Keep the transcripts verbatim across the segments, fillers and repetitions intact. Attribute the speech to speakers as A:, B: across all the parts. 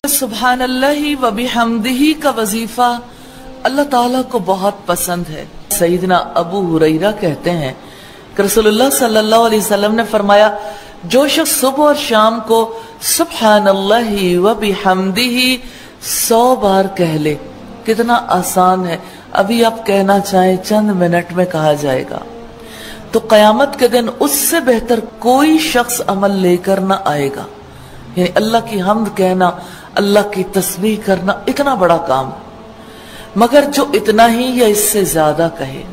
A: सुभान अल्लाहि व बिहम्दिही का वजीफा अल्लाह ताला को बहुत पसंद है। सईदना अबू हुरैरा कहते हैं कि रसूलुल्लाह सल्लल्लाहु अलैहि वसल्लम ने फरमाया, जो शख्स सुबह और शाम को सुभान अल्लाहि व बिहम्दिही सौ बार कह ले, कितना आसान है, अभी आप कहना चाहें चंद मिनट में कहा जाएगा। तो कयामत के दिन उससे बेहतर कोई शख्स अमल लेकर ना आएगा। यानी अल्लाह की हम्द कहना, अल्लाह की तस्बीह करना इतना बड़ा काम, मगर जो इतना ही या इससे ज्यादा कहे।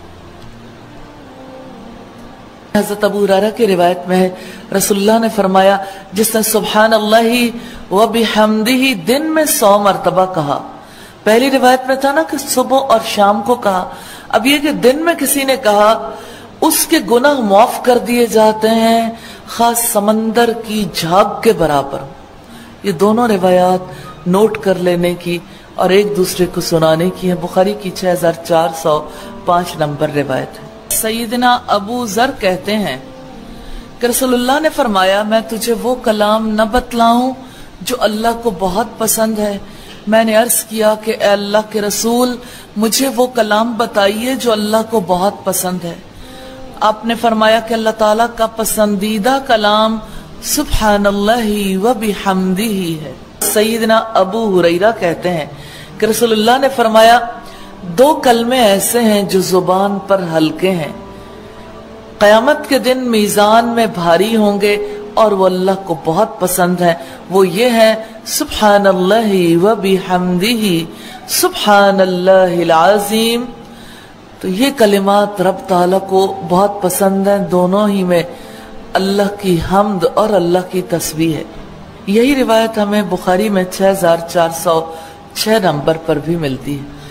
A: हज़रत अबू हुरैरा की रिवायत में है, रसूलुल्लाह ने फरमाया, जिसने सुभान अल्लाहि व बिहम्दिही दिन में सौ मरतबा कहा। पहली रिवायत में था ना कि सुबह और शाम को कहा, अब ये कि दिन में किसी ने कहा, उसके गुनाह माफ कर दिए जाते हैं खास समंदर की झाग के बराबर। ये दोनों रिवायात नोट कर लेने की और एक दूसरे को सुनाने की है। बुखारी की छह हजार चार सौ पांच नंबर रिवायत है। सईदना अबू जर कहते हैं कि रसूलुल्लाह ने फरमाया, मैं तुझे वो कलाम न बतलाऊं जो अल्लाह को बहुत पसंद है। मैंने अर्ज किया कि ए अल्लाह के रसूल, मुझे वो कलाम बताइए जो अल्लाह को बहुत पसंद है। आपने फरमाया कि अल्लाह ताला का पसंदीदा कलाम सुब्हानल्लाहि व बिहम्दिही है। सईदना अबू हुरैरा कहते हैं कि रसूलुल्लाह ने फरमाया, दो कलमे ऐसे हैं जो जुबान पर हल्के हैं, कयामत के दिन मीजान में भारी होंगे और वो अल्लाह को बहुत पसंद है। वो ये है सुब्हानल्लाहि व बिहम्दिही सुब्हानल्लाहिल अज़ीम। तो ये कलिमात रब ताला को बहुत पसंद है। दोनों ही में अल्लाह की हम्द और अल्लाह की तस्बीह है। यही रिवायत हमें बुखारी में छह हजार चार सौ छह नंबर पर भी मिलती है।